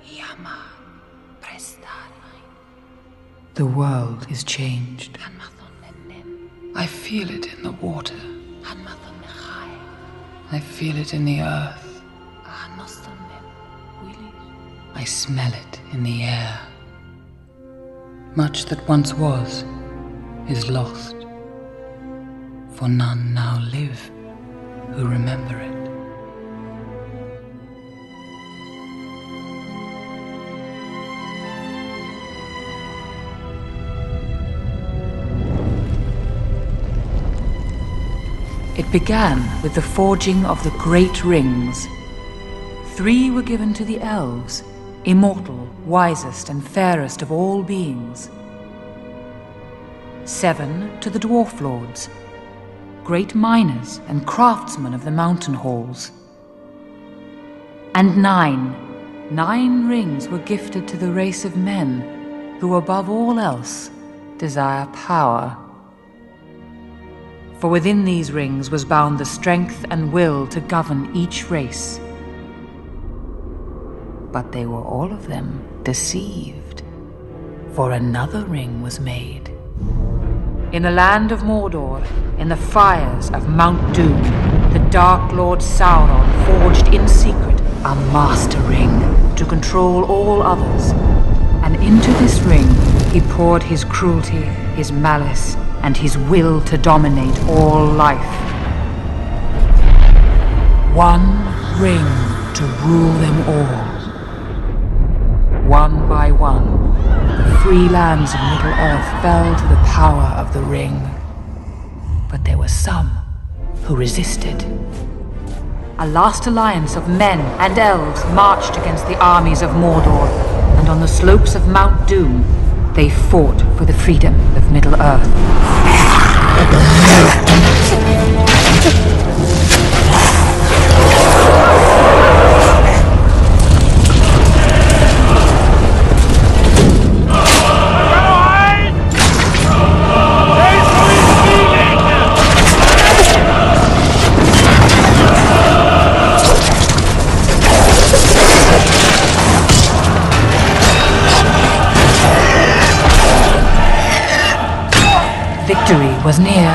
amar, prestar. The world is changed. I feel it in the water. I feel it in the earth. I smell it in the air. Much that once was is lost, for none now live who remember it. It began with the forging of the great rings. 3 were given to the Elves, immortal, wisest, and fairest of all beings. 7 to the Dwarf-Lords, great miners and craftsmen of the mountain halls. And 9 rings were gifted to the race of men who, above all else, desire power. For within these rings was bound the strength and will to govern each race. But they were all of them deceived, for another ring was made. In the land of Mordor, in the fires of Mount Doom, the Dark Lord Sauron forged in secret a master ring to control all others. And into this ring he poured his cruelty, his malice, and his will to dominate all life. One ring to rule them all. One by one, the free lands of Middle-earth fell to the power of the ring. But there were some who resisted. A last alliance of men and elves marched against the armies of Mordor, and on the slopes of Mount Doom, they fought for the freedom of Middle-earth. Victory was near.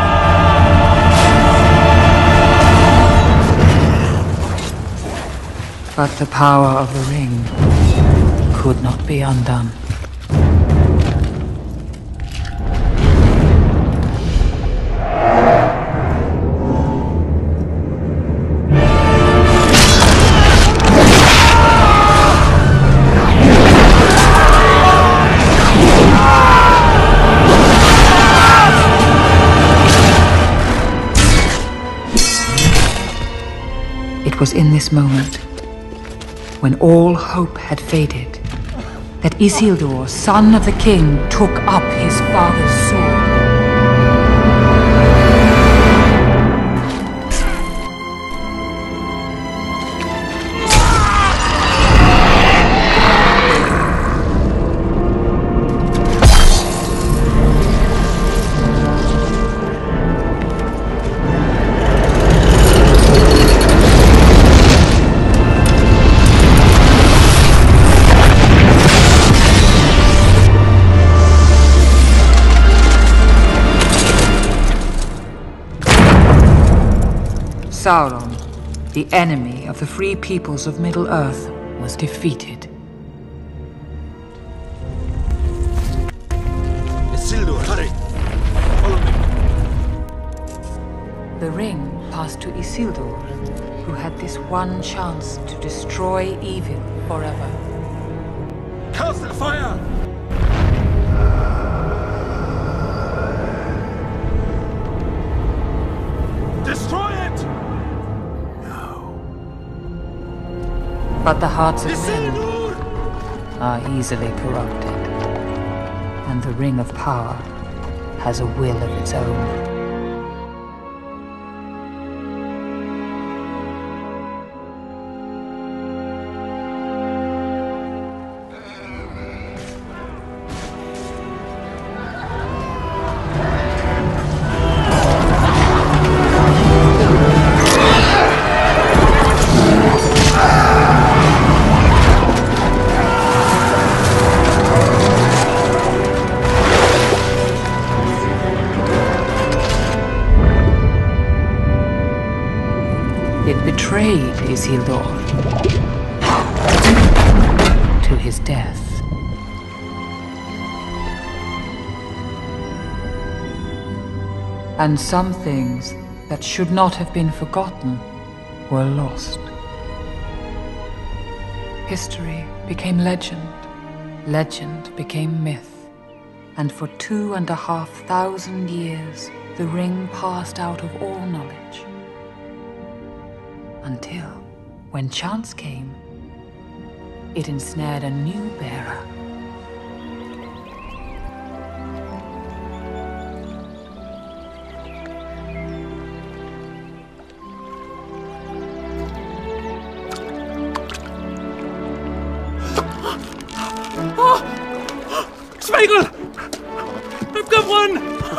But the power of the ring could not be undone. It was in this moment, when all hope had faded, that Isildur, son of the king, took up his father's sword. Sauron, the enemy of the free peoples of Middle-earth, was defeated. Isildur, hurry! Follow me. The ring passed to Isildur, who had this one chance to destroy evil forever. Cast a fire! Destroy it! But the hearts of men are easily corrupted, and the Ring of Power has a will of its own. Isildur to his death. And some things that should not have been forgotten were lost. History became legend, legend became myth, and for 2,500 years the ring passed out of all knowledge. Until, when chance came, it ensnared a new bearer. Schweigel! I've got one!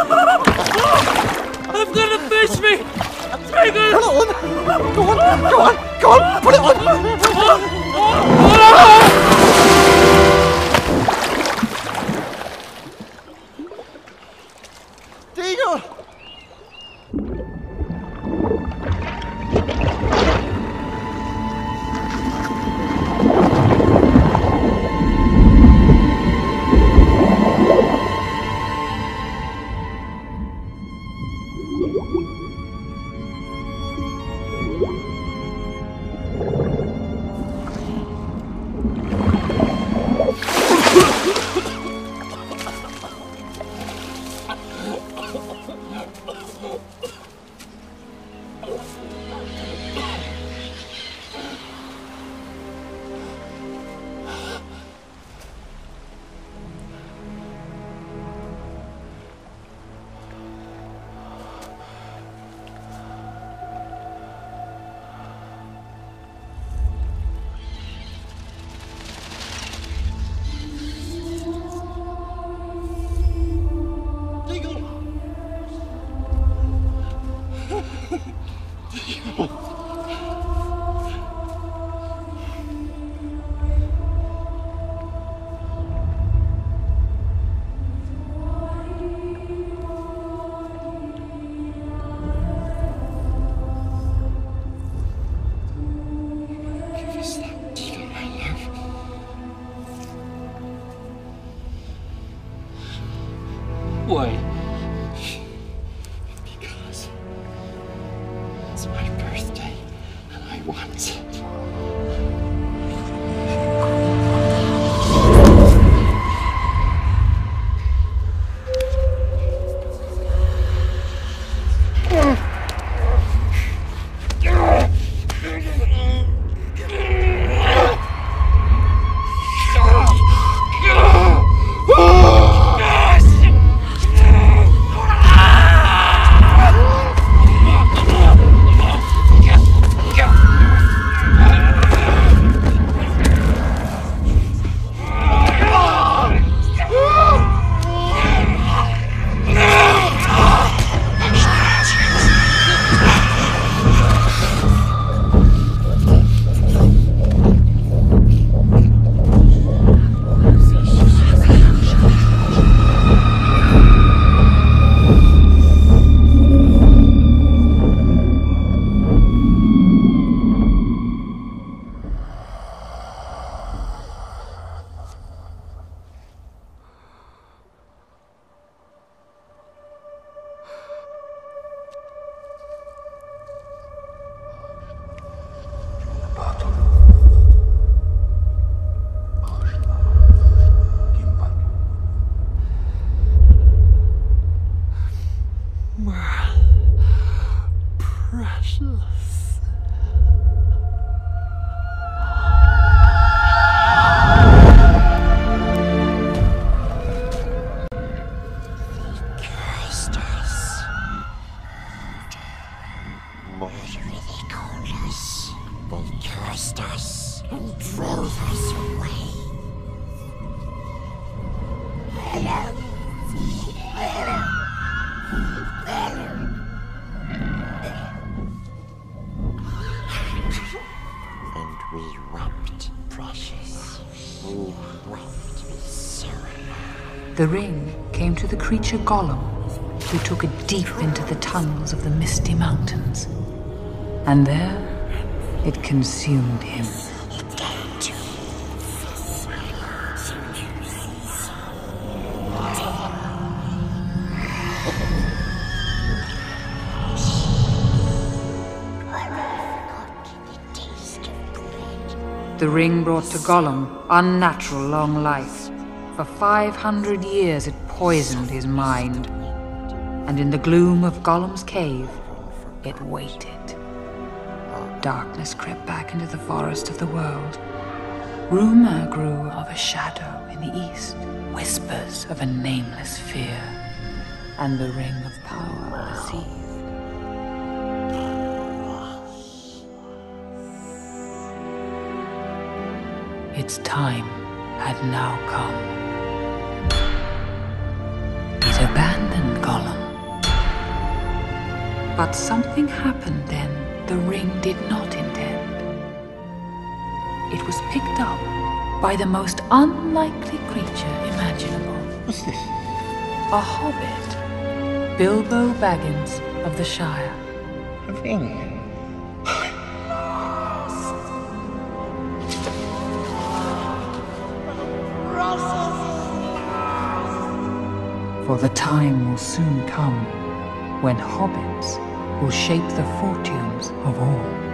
I've got a fish me! Schweigel! Put it on! Go on! Put it on! Deagle! Why? Because it's my birthday and I want it. Precious. Cursed us. Mordor they called us. They cursed us and drove us away. And we wept, Precious. We wept with Sauron. The ring came to the creature Gollum, who took it deep into the tunnels of the misty mountains. And there, It consumed him. It came to the taste of blood. The ring brought to Gollum unnatural long life. For 500 years it poisoned his mind. And in the gloom of Gollum's cave, it waited. Darkness crept back into the forest of the world. Rumor grew of a shadow in the east, whispers of a nameless fear, and the ring of power deceived. Its time had now come. It abandoned Gollum. But something happened then the ring did not intend. It was picked up by the most unlikely creature imaginable. What's this? A hobbit, Bilbo Baggins of the Shire. A ring. For the time will soon come when hobbits will shape the fortunes of all.